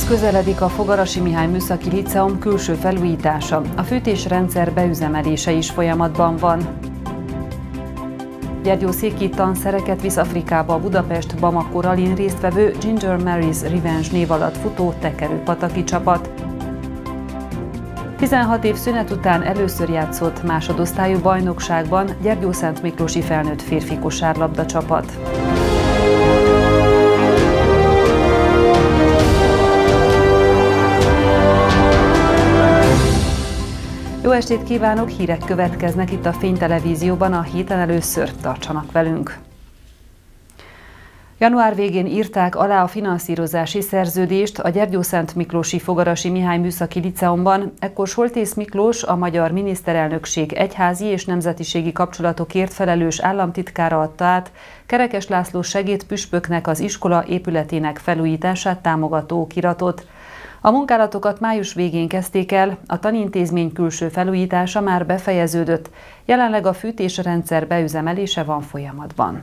közeledik a Fogarasi Mihály Műszaki Líceum külső felújítása. A fűtésrendszer beüzemelése is folyamatban van. Gyergyószéki tanszereket visz Afrikába a Budapest Bamako rallin résztvevő Ginger Mary's Revenge név alatt futó tekerőpataki csapat. 16 év szünet után először játszott másodosztályú bajnokságban Gyergyószentmiklósi felnőtt férfi kosárlabda csapat. Jó estét kívánok, hírek következnek itt a Fénytelevízióban, a héten először tartsanak velünk. Január végén írták alá a finanszírozási szerződést a Gyergyószentmiklósi Fogarasi Mihály Műszaki Líceumban. Ekkor Soltész Miklós, a magyar miniszterelnökség egyházi és nemzetiségi kapcsolatokért felelős államtitkára adta át Kerekes László segédpüspöknek az iskola épületének felújítását támogató okiratot. A munkálatokat május végén kezdték el, a tanintézmény külső felújítása már befejeződött, jelenleg a fűtésrendszer beüzemelése van folyamatban.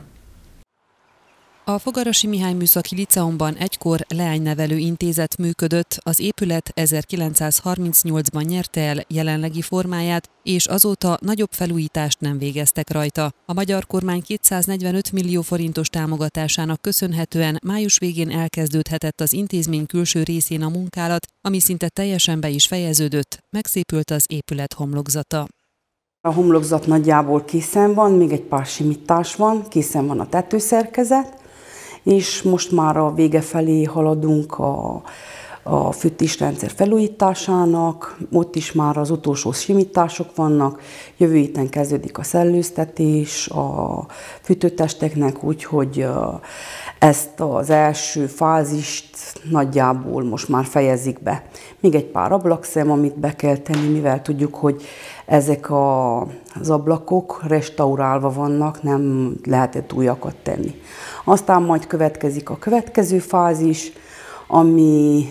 A Fogarasi Mihály Műszaki Líceumban egykor leánynevelő intézet működött, az épület 1938-ban nyerte el jelenlegi formáját, és azóta nagyobb felújítást nem végeztek rajta. A magyar kormány 245 millió forintos támogatásának köszönhetően május végén elkezdődhetett az intézmény külső részén a munkálat, ami szinte teljesen be is fejeződött, megszépült az épület homlokzata. A homlokzat nagyjából készen van, még egy pár simítás van, készen van a tetőszerkezet, és most már a vége felé haladunk a fűtésrendszer felújításának, ott is már az utolsó simítások vannak, jövő héten kezdődik a szellőztetés a fűtőtesteknek, úgyhogy ezt az első fázist nagyjából most már fejezik be. Még egy pár ablakszem, amit be kell tenni, mivel tudjuk, hogy ezek az ablakok restaurálva vannak, nem lehetett újakat tenni. Aztán majd következik a következő fázis, ami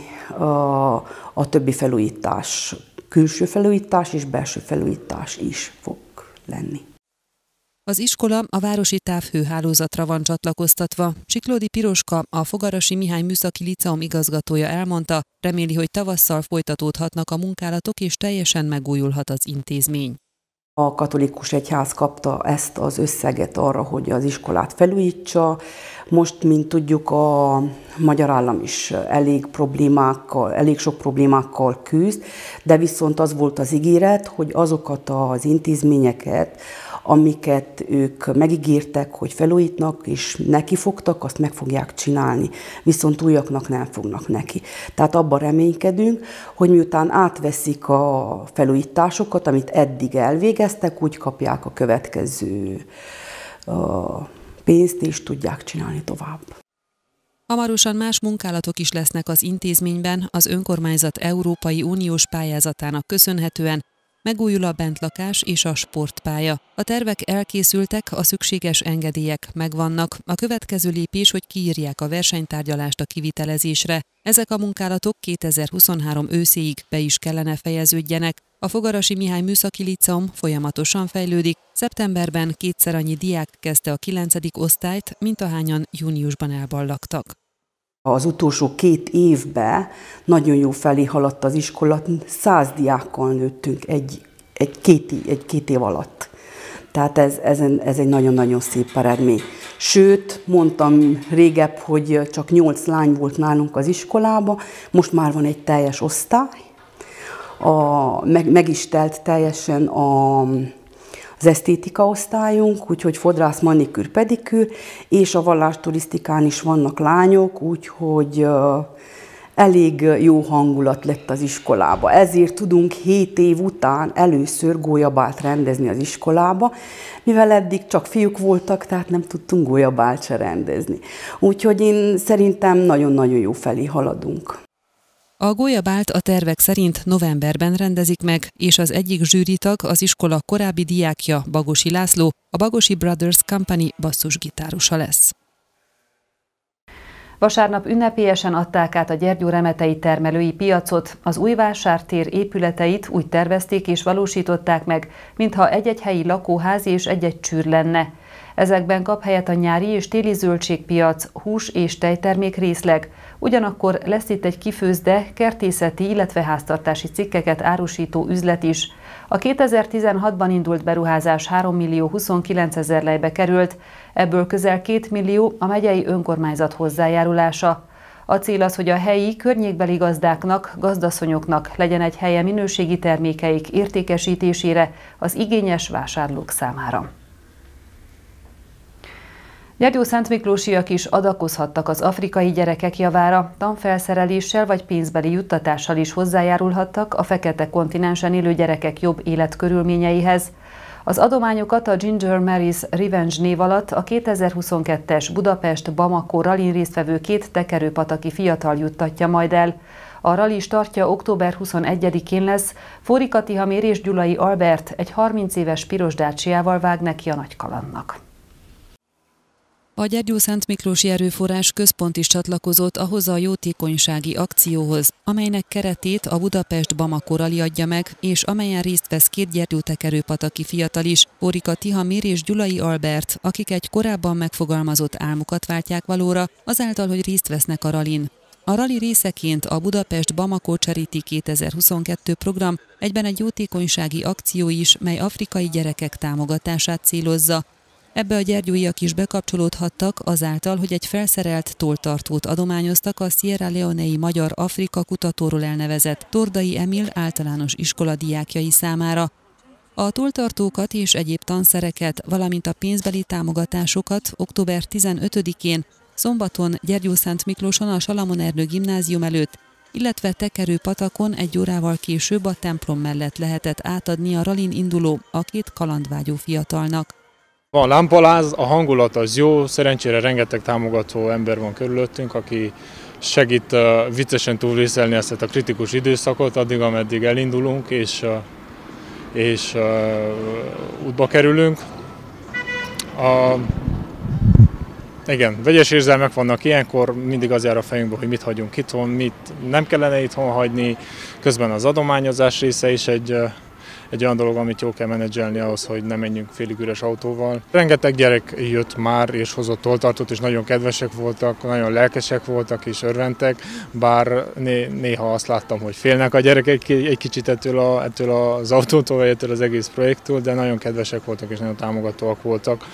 a többi felújítás, külső felújítás és belső felújítás is fog lenni. Az iskola a városi távhőhálózatra van csatlakoztatva. Csiklódi Piroska, a Fogarasi Mihály Műszaki Líceum igazgatója elmondta, reméli, hogy tavasszal folytatódhatnak a munkálatok és teljesen megújulhat az intézmény. A katolikus egyház kapta ezt az összeget arra, hogy az iskolát felújítsa. Most, mint tudjuk, a magyar állam is elég sok problémákkal küzd, de viszont az volt az ígéret, hogy azokat az intézményeket, amiket ők megígértek, hogy felújítnak és nekifogtak, azt meg fogják csinálni, viszont újaknak nem fognak neki. Tehát abban reménykedünk, hogy miután átveszik a felújításokat, amit eddig elvégeztek, úgy kapják a következő pénzt, és tudják csinálni tovább. Hamarosan más munkálatok is lesznek az intézményben, az önkormányzat Európai Uniós pályázatának köszönhetően megújul a bentlakás és a sportpálya. A tervek elkészültek, a szükséges engedélyek megvannak. A következő lépés, hogy kiírják a versenytárgyalást a kivitelezésre. Ezek a munkálatok 2023 őszéig be is kellene fejeződjenek. A Fogarasi Mihály Műszaki Líceum folyamatosan fejlődik. Szeptemberben kétszer annyi diák kezdte a 9. osztályt, mint ahányan júniusban elballagtak. Az utolsó 2 évben nagyon jó felé haladt az iskola, 100 diákkal nőttünk egy 2 év alatt. Tehát ez egy nagyon-nagyon szép eredmény. Sőt, mondtam régebb, hogy csak 8 lány volt nálunk az iskolában, most már van egy teljes osztály, meg is telt teljesen az esztétika osztályunk, úgyhogy fodrász, manikűr, pedikűr, és a vallásturisztikán is vannak lányok, úgyhogy elég jó hangulat lett az iskolába. Ezért tudunk 7 év után először gólyabált rendezni az iskolába, mivel eddig csak fiúk voltak, tehát nem tudtunk gólyabált se rendezni. Úgyhogy én szerintem nagyon-nagyon jó felé haladunk. A gólyabált a tervek szerint novemberben rendezik meg, és az egyik zsűritag az iskola korábbi diákja, Bagosi László, a Bagosi Brothers Company basszusgitárosa lesz. Vasárnap ünnepélyesen adták át a Gyergyó-remetei termelői piacot. Az új vásártér épületeit úgy tervezték és valósították meg, mintha egy-egy helyi lakóház és egy-egy csűr lenne. Ezekben kap helyet a nyári és téli zöldségpiac, hús- és tejtermék részleg. Ugyanakkor lesz itt egy kifőzde, kertészeti, illetve háztartási cikkeket árusító üzlet is. A 2016-ban indult beruházás 3.029.000 lejbe került, ebből közel 2 millió a megyei önkormányzat hozzájárulása. A cél az, hogy a helyi, környékbeli gazdáknak, gazdasszonyoknak legyen egy helye minőségi termékeik értékesítésére az igényes vásárlók számára. Gyergyószentmiklósiak is adakozhattak az afrikai gyerekek javára, tanfelszereléssel vagy pénzbeli juttatással is hozzájárulhattak a fekete kontinensen élő gyerekek jobb életkörülményeihez. Az adományokat a Ginger Mary's Revenge név alatt a 2022-es Budapest-Bamako rallin résztvevő 2 tekerőpataki fiatal juttatja majd el. A rali startja október 21-én lesz, Fóri Katiha és Gyulai Albert egy 30 éves piros dácsiával vág neki a nagy kalandnak. A Gyergyószentmiklósi Erőforrás Központ is csatlakozott ahhoz a jótékonysági akcióhoz, amelynek keretét a Budapest-Bamako rali adja meg, és amelyen részt vesz 2 gyergyótekerőpataki fiatal is, Fóri Katiha és Gyulai Albert, akik egy korábban megfogalmazott álmukat váltják valóra, azáltal, hogy részt vesznek a ralin. A rali részeként a Budapest-Bamako Charity 2022 program egyben egy jótékonysági akció is, mely afrikai gyerekek támogatását célozza. Ebbe a gyergyóiak is bekapcsolódhattak azáltal, hogy egy felszerelt tolltartót adományoztak a Sierra Leonei Magyar Afrika Kutatóról elnevezett Tordai Emil általános iskola diákjai számára. A tolltartókat és egyéb tanszereket, valamint a pénzbeli támogatásokat október 15-én szombaton Gyergyószentmiklóson a Salamon Ernő gimnázium előtt, illetve Tekerőpatakon 1 órával később a templom mellett lehetett átadni a ralin induló, a 2 kalandvágyó fiatalnak. Van lámpaláz, a hangulat az jó, szerencsére rengeteg támogató ember van körülöttünk, aki segít viccesen túlvészelni ezt a kritikus időszakot, addig, ameddig elindulunk és útba kerülünk. Igen, vegyes érzelmek vannak ilyenkor, mindig az jár a fejünkbe, hogy mit hagyunk itthon, mit nem kellene itthon hagyni, közben az adományozás része is egy olyan dolog, amit jól kell menedzselni ahhoz, hogy ne menjünk félig üres autóval. Rengeteg gyerek jött már és hozott tolltartót, és nagyon kedvesek voltak, nagyon lelkesek voltak és örventek, bár néha azt láttam, hogy félnek a gyerekek egy kicsit ettől az autótól, vagy ettől az egész projektől, de nagyon kedvesek voltak és nagyon támogatóak voltak.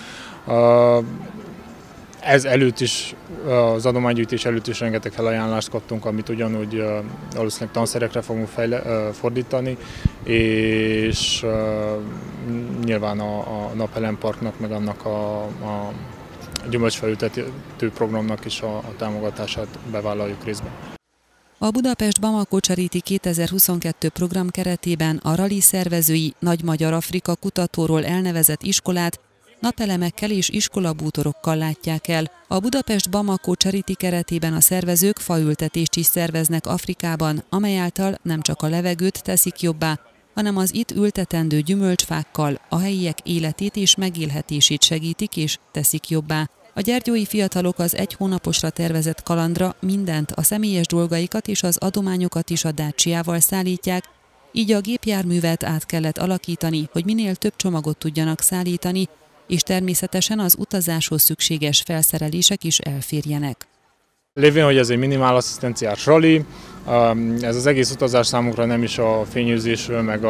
Ez előtt is, az adománygyűjtés előtt is rengeteg felajánlást kaptunk, amit ugyanúgy valószínűleg tanszerekre fogunk fordítani, és nyilván a Napelem Parknak, meg annak a gyümölcsfelültető programnak is a támogatását bevállaljuk részben. A Budapest-Bamako Charity 2022 program keretében a rali szervezői Nagy Magyar Afrika Kutatóról elnevezett iskolát napelemekkel és iskolabútorokkal látják el. A Budapest-Bamako Charity keretében a szervezők faültetést is szerveznek Afrikában, amely által nem csak a levegőt teszik jobbá, hanem az itt ültetendő gyümölcsfákkal a helyiek életét és megélhetését segítik és teszik jobbá. A gyergyói fiatalok az 1 hónaposra tervezett kalandra mindent, a személyes dolgaikat és az adományokat is a dácsiával szállítják, így a gépjárművet át kellett alakítani, hogy minél több csomagot tudjanak szállítani, és természetesen az utazáshoz szükséges felszerelések is elférjenek. Lévén, hogy ez egy minimál asszisztenciás rali, ez az egész utazás számunkra nem is a fényűzésről, meg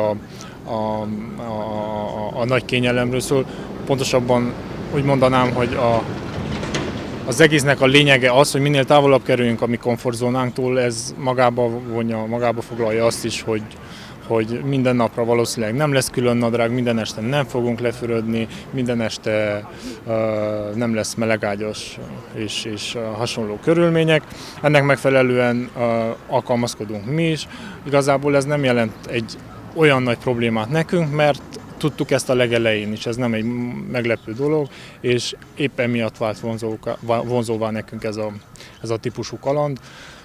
a nagy kényelemről szól. Pontosabban úgy mondanám, hogy az egésznek a lényege az, hogy minél távolabb kerüljünk a mi komfortzónánktól, ez magába foglalja azt is, hogy minden napra valószínűleg nem lesz külön nadrág, minden este nem fogunk lefürödni, minden este nem lesz melegágyas és hasonló körülmények. Ennek megfelelően alkalmazkodunk mi is. Igazából ez nem jelent egy olyan nagy problémát nekünk, mert tudtuk ezt a legelején is, ez nem egy meglepő dolog, és éppen miatt vált vonzóvá nekünk ez a típusú kaland.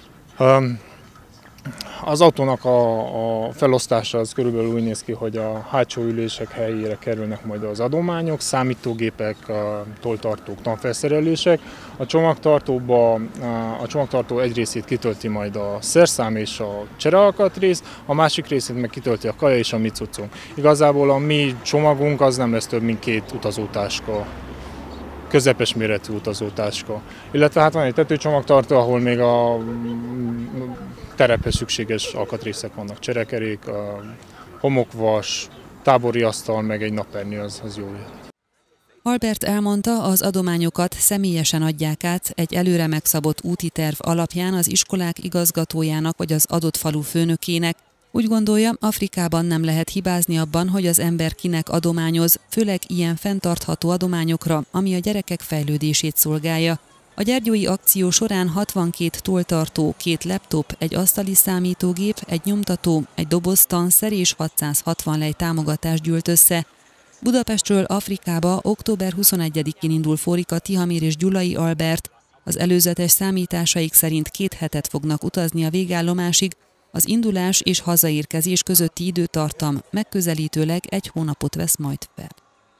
Az autónak a felosztása az körülbelül úgy néz ki, hogy a hátsó ülések helyére kerülnek majd az adományok, számítógépek, tolltartók, tanfelszerelések. A csomagtartó egy részét kitölti majd a szerszám és a cserealkatrész, a másik részét meg kitölti a kaja és a mi cuccunk. Igazából a mi csomagunk az nem lesz több, mint 2 utazótáska közepes méretű utazótáska. Illetve hát van egy tetőcsomagtartó, ahol még a terephez szükséges alkatrészek vannak, cserekerék, homokvas, tábori asztal, meg egy napernyő, az jó. Albert elmondta, az adományokat személyesen adják át egy előre megszabott úti terv alapján az iskolák igazgatójának vagy az adott falu főnökének. Úgy gondolja, Afrikában nem lehet hibázni abban, hogy az ember kinek adományoz, főleg ilyen fenntartható adományokra, ami a gyerekek fejlődését szolgálja. A gyergyói akció során 62 tolltartó, 2 laptop, egy asztali számítógép, egy nyomtató, egy doboztanszer és 660 lej támogatást gyűlt össze. Budapestről Afrikába október 21-én indul Fórika Tihamér és Gyulai Albert. Az előzetes számításaik szerint 2 hetet fognak utazni a végállomásig, az indulás és hazaérkezés közötti időtartam megközelítőleg 1 hónapot vesz majd fel.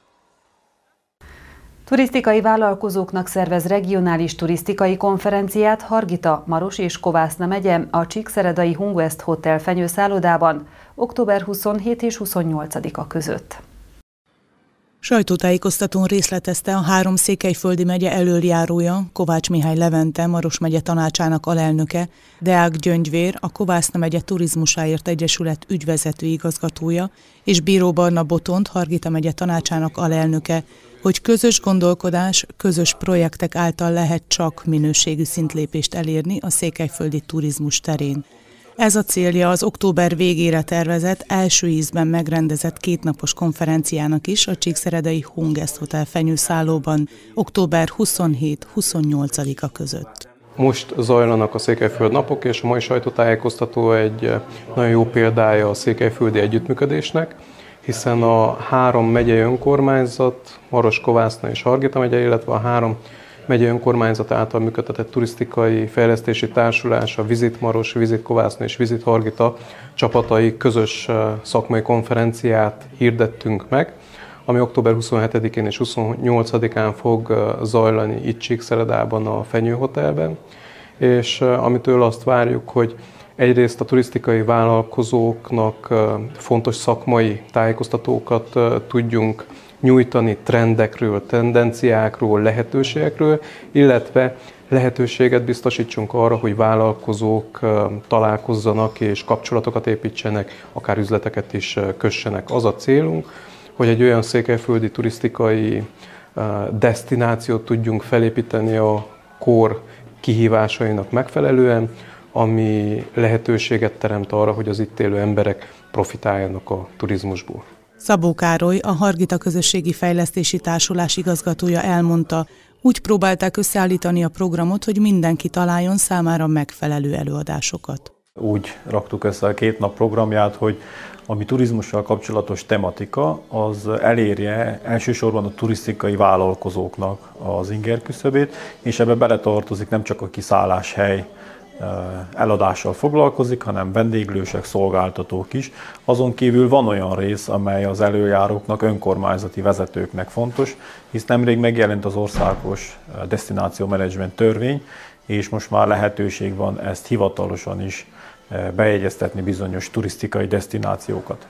Turisztikai vállalkozóknak szervez regionális turisztikai konferenciát Hargita, Maros és Kovászna megye a Csíkszeredai Hungwest Hotel fenyőszállodában október 27 és 28-a között. Sajtótájékoztatón részletezte a 3 székelyföldi megye elöljárója, Kovács Mihály Levente, Maros megye tanácsának alelnöke, Deák Gyöngyvér, a Kovászna megye Turizmusáért Egyesület ügyvezető igazgatója, és Bíró Barna Botont, Hargita megye tanácsának alelnöke, hogy közös gondolkodás, közös projektek által lehet csak minőségű szintlépést elérni a székelyföldi turizmus terén. Ez a célja az október végére tervezett, első ízben megrendezett 2 napos konferenciának is a Csíkszeredai Hungwest Hotel fenyőszállóban október 27-28-a között. Most zajlanak a Székelyföld napok, és a mai sajtótájékoztató egy nagyon jó példája a székelyföldi együttműködésnek, hiszen a 3 megyei önkormányzat, Maros, Kovászna és Hargita megye, illetve a 3 megyei önkormányzat által működtetett turisztikai fejlesztési társulás, a Visit Maros, Visit Kovászna és Visit Hargita csapatai közös szakmai konferenciát hirdettünk meg, ami október 27-én és 28-án fog zajlani itt Csíkszeredában a Fenyő Hotelben, és amitől azt várjuk, hogy egyrészt a turisztikai vállalkozóknak fontos szakmai tájékoztatókat tudjunk nyújtani trendekről, tendenciákról, lehetőségekről, illetve lehetőséget biztosítsunk arra, hogy vállalkozók találkozzanak és kapcsolatokat építsenek, akár üzleteket is kössenek. Az a célunk, hogy egy olyan székelyföldi turisztikai desztinációt tudjunk felépíteni a kor kihívásainak megfelelően, ami lehetőséget teremt arra, hogy az itt élő emberek profitáljanak a turizmusból. Szabó Károly, a Hargita Közösségi Fejlesztési Társulás igazgatója elmondta, úgy próbálták összeállítani a programot, hogy mindenki találjon számára megfelelő előadásokat. Úgy raktuk össze a 2 nap programját, hogy ami turizmussal kapcsolatos tematika, az elérje elsősorban a turisztikai vállalkozóknak az ingerküszöbét, és ebbe beletartozik nem csak a kiszálláshely eladással foglalkozik, hanem vendéglősek, szolgáltatók is. Azon kívül van olyan rész, amely az elöljáróknak, önkormányzati vezetőknek fontos, hisz nemrég megjelent az országos desztináció menedzsment törvény, és most már lehetőség van ezt hivatalosan is bejegyeztetni bizonyos turisztikai desztinációkat.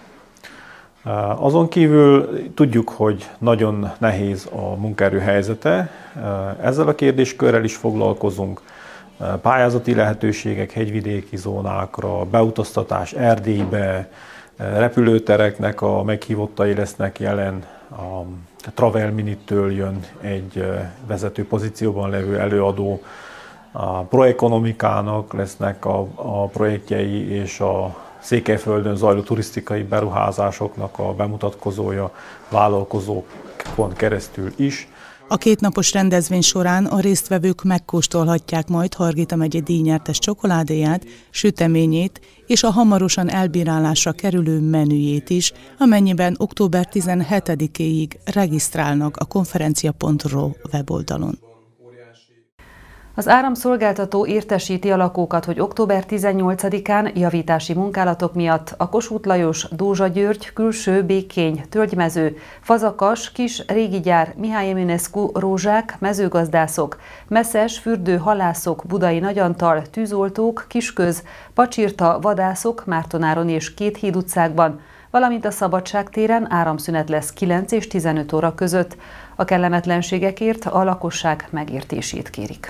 Azon kívül tudjuk, hogy nagyon nehéz a munkaerő helyzete. Ezzel a kérdéskörrel is foglalkozunk. Pályázati lehetőségek hegyvidéki zónákra, beutaztatás Erdélybe, repülőtereknek a meghívottai lesznek jelen. A Travel Minute-től jön egy vezető pozícióban levő előadó, a Proekonomikának lesznek a projektjei, és a Székelyföldön zajló turisztikai beruházásoknak a bemutatkozója vállalkozókon keresztül is. A 2 napos rendezvény során a résztvevők megkóstolhatják majd Hargita megye díjnyertes csokoládéját, süteményét és a hamarosan elbírálásra kerülő menüjét is, amennyiben október 17-éig regisztrálnak a konferencia.ro weboldalon. Az áramszolgáltató értesíti a lakókat, hogy október 18-án javítási munkálatok miatt a Kossuth Lajos, Dózsa György, Külső, Békény, Tölgymező, Fazakas, Kis Régigyár, Mihály Eminescu, Rózsák, mezőgazdászok, Messzes, Fürdő, halászok, Budai Nagyantal, tűzoltók, Kisköz, Pacsirta, vadászok, Mártonáron és 2 híd utcákban, valamint a Szabadság téren áramszünet lesz 9 és 15 óra között. A kellemetlenségekért a lakosság megértését kérik.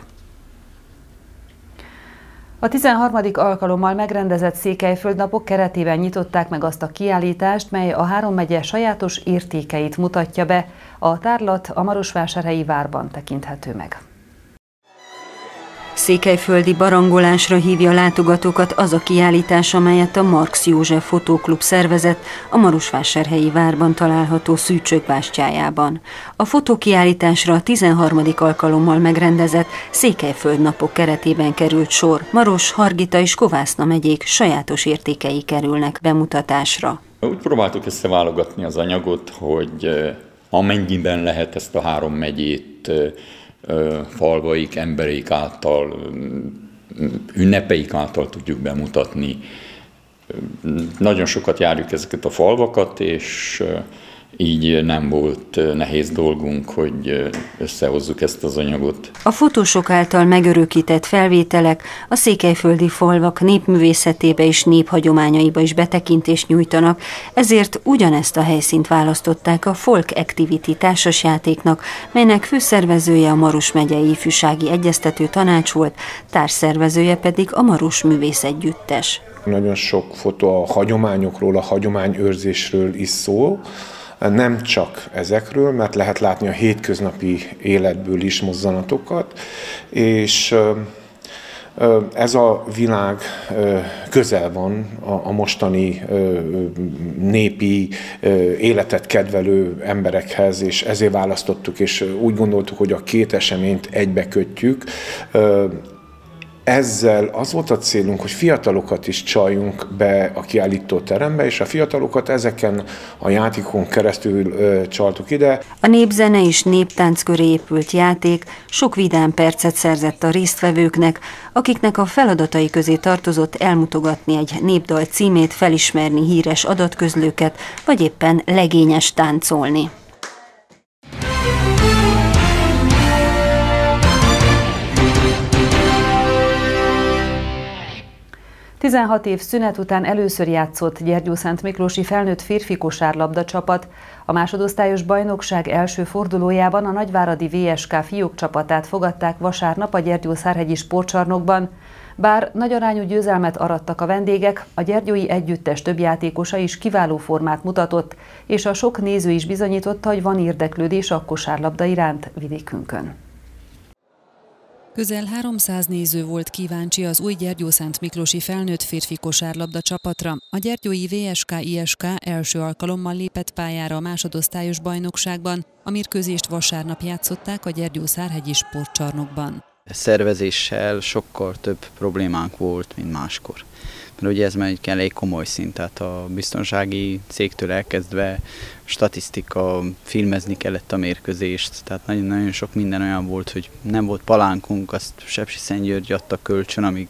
A 13. alkalommal megrendezett Székelyföld napok keretében nyitották meg azt a kiállítást, mely a három megye sajátos értékeit mutatja be. A tárlat a Marosvásárhelyi várban tekinthető meg. Székelyföldi barangolásra hívja látogatókat az a kiállítás, amelyet a Marx József Fotóklub szervezett a Marosvásárhelyi várban található Szűcsök bástyájában. A fotókiállításra a 13. alkalommal megrendezett Székelyföld napok keretében került sor. Maros, Hargita és Kovászna megyék sajátos értékei kerülnek bemutatásra. Úgy próbáltuk összeválogatni az anyagot, hogy amennyiben lehet ezt a három megyét falvaik, embereik által, ünnepeik által tudjuk bemutatni. Nagyon sokat járjuk ezeket a falvakat, és így nem volt nehéz dolgunk, hogy összehozzuk ezt az anyagot. A fotósok által megörökített felvételek a székelyföldi falvak népművészetébe és néphagyományaiba is betekintést nyújtanak, ezért ugyanezt a helyszínt választották a Folk Activity társasjátéknak, melynek főszervezője a Maros megyei ifjúsági egyeztető tanács volt, társszervezője pedig a Maros művészegyüttes. Nagyon sok fotó a hagyományokról, a hagyományőrzésről is szól, nem csak ezekről, mert lehet látni a hétköznapi életből is mozzanatokat, és ez a világ közel van a mostani népi életet kedvelő emberekhez, és ezért választottuk, és úgy gondoltuk, hogy a két eseményt egybekötjük. Ezzel az volt a célunk, hogy fiatalokat is csaljunk be a kiállítóterembe, és a fiatalokat ezeken a játékon keresztül csaltuk ide. A népzene és néptánc köré épült játék sok vidám percet szerzett a résztvevőknek, akiknek a feladatai közé tartozott elmutogatni egy népdal címét, felismerni híres adatközlőket, vagy éppen legényes táncolni. 16 év szünet után először játszott Gyergyószentmiklósi felnőtt férfi kosárlabda csapat. A másodosztályos bajnokság első fordulójában a nagyváradi VSK fiúk csapatát fogadták vasárnap a Gyergyószárhegyi sportcsarnokban. Bár nagyarányú győzelmet arattak a vendégek, a gyergyói együttes több játékosa is kiváló formát mutatott, és a sok néző is bizonyította, hogy van érdeklődés a kosárlabda iránt vidékünkön. Közel 300 néző volt kíváncsi az új Gyergyószentmiklósi felnőtt férfi kosárlabda csapatra. A gyergyói VSK-ISK első alkalommal lépett pályára a másodosztályos bajnokságban, a mérkőzést vasárnap játszották a Gyergyószárhegyi sportcsarnokban. Szervezéssel sokkal több problémánk volt, mint máskor. Mert ugye ez már egy elég komoly szint, tehát a biztonsági cégtől elkezdve statisztika, filmezni kellett a mérkőzést, tehát nagyon sok minden olyan volt, hogy nem volt palánkunk, azt Sepsiszentgyörgy adta kölcsön, amíg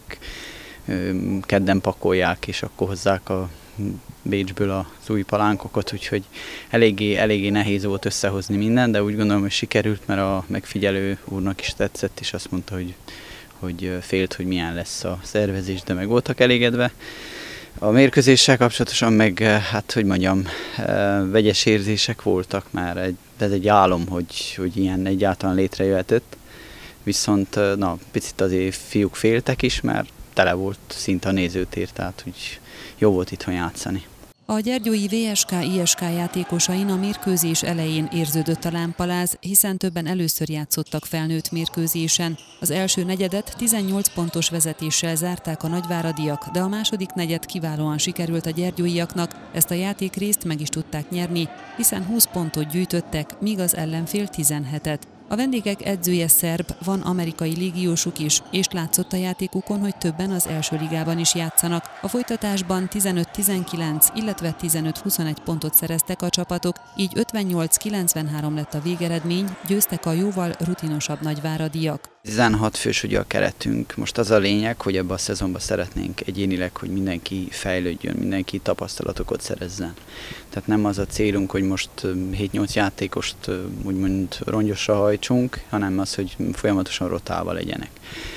kedden pakolják, és akkor hozzák a Bécsből az új palánkokat, úgyhogy eléggé nehéz volt összehozni minden, de úgy gondolom, hogy sikerült, mert a megfigyelő úrnak is tetszett, és azt mondta, hogy félt, hogy milyen lesz a szervezés, de meg voltak elégedve. A mérkőzéssel kapcsolatosan meg, hát hogy mondjam, vegyes érzések voltak már. Ez egy álom, hogy ilyen egyáltalán létrejöhetett. Viszont picit azért fiúk féltek is, mert tele volt szinte a nézőtér, tehát úgy jó volt itthon játszani. A gyergyói VSK-ISK játékosain a mérkőzés elején érződött a lámpaláz, hiszen többen először játszottak felnőtt mérkőzésen. Az első negyedet 18 pontos vezetéssel zárták a nagyváradiak, de a második negyed kiválóan sikerült a gyergyóiaknak, ezt a játékrészt meg is tudták nyerni, hiszen 20 pontot gyűjtöttek, míg az ellenfél 17-et. A vendégek edzője szerb, van amerikai légiósuk is, és látszott a játékukon, hogy többen az első ligában is játszanak. A folytatásban 15-19, illetve 15-21 pontot szereztek a csapatok, így 58-93 lett a végeredmény, győztek a jóval rutinosabb nagyváradiak. 16 fős ugye a keretünk. Most az a lényeg, hogy ebben a szezonban szeretnénk egyénileg, hogy mindenki fejlődjön, mindenki tapasztalatokat szerezzen. Tehát nem az a célunk, hogy most 7-8 játékost úgymond rongyosra hajtsunk, hanem az, hogy folyamatosan rotálva legyenek.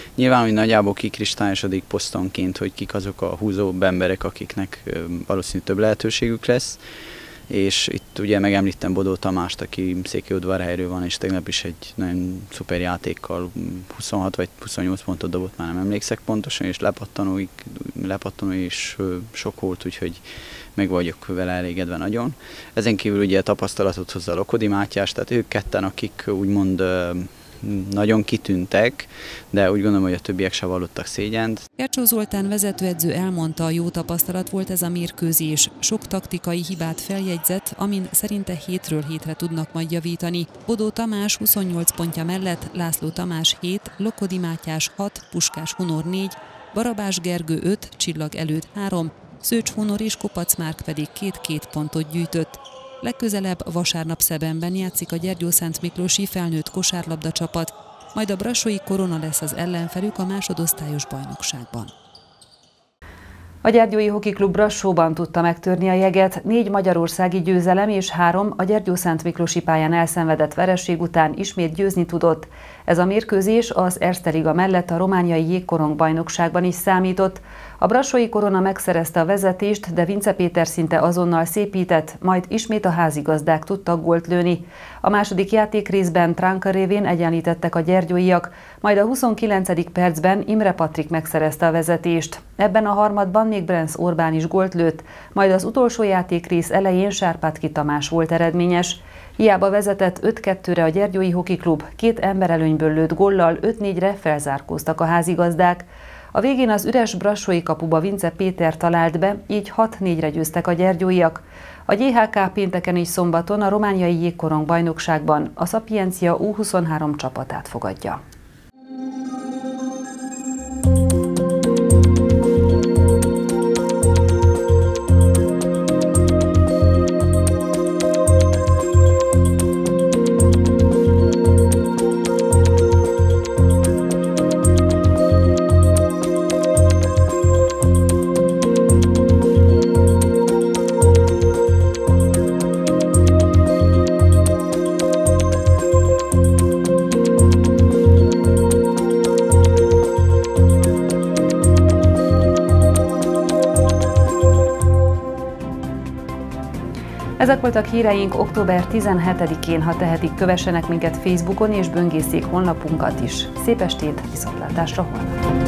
Nyilván, hogy nagyjából kikristályosodik posztonként, hogy kik azok a húzóbb emberek, akiknek valószínűleg több lehetőségük lesz. És itt ugye megemlítem Bodó Tamást, aki Székelyudvarhelyről van, és tegnap is egy nagyon szuper játékkal 26 vagy 28 pontot dobott, már nem emlékszek pontosan, és lepattanó is sok volt, úgyhogy meg vagyok vele elégedve nagyon. Ezen kívül ugye tapasztalatot hozza a Lokodi Mátyás, tehát ők ketten, akik úgymond nagyon kitűntek, de úgy gondolom, hogy a többiek se vallottak szégyent. Kercsó Zoltán vezetőedző elmondta, jó tapasztalat volt ez a mérkőzés. Sok taktikai hibát feljegyzett, amin szerinte hétről hétre tudnak majd javítani. Bodó Tamás 28 pontja mellett László Tamás 7, Lokodi Mátyás 6, Puskás Hunor 4, Barabás Gergő 5, Csillag Előd 3, Szőcs Hunor és Kopac Márk pedig 2-2 pontot gyűjtött. Legközelebb vasárnap Szebenben játszik a Gyergyószentmiklósi felnőtt kosárlabda csapat, majd a Brassói Korona lesz az ellenfelük a másodosztályos bajnokságban. A Gyergyói Hoki Klub Brassóban tudta megtörni a jeget, 4 magyarországi győzelem és 3 a Gyergyószentmiklósi pályán elszenvedett vereség után ismét győzni tudott. Ez a mérkőzés az Erste Liga mellett a romániai jégkorong bajnokságban is számított. A Brassói Korona megszerezte a vezetést, de Vince Péter szinte azonnal szépített, majd ismét a házigazdák tudtak gólt lőni. A második játékrészben Tránka révén egyenlítettek a gyergyóiak, majd a 29. percben Imre Patrik megszerezte a vezetést. Ebben a harmadban még Brenz Orbán is gólt lőtt, majd az utolsó játékrész elején Sárpátki Tamás volt eredményes. Hiába vezetett 5-2-re a Gyergyói Hoki Klub, 2 emberelőnyből lőtt góllal 5-4-re felzárkóztak a házigazdák. A végén az üres brassói kapuba Vince Péter talált be, így 6-4-re győztek a gyergyóiak. A GHK pénteken és szombaton a romániai jégkorong bajnokságban a Szapiencia U23 csapatát fogadja. Ezek voltak híreink október 17-én, ha tehetik, kövessenek minket Facebookon és böngészék honlapunkat is. Szép estét, viszontlátásra holnap!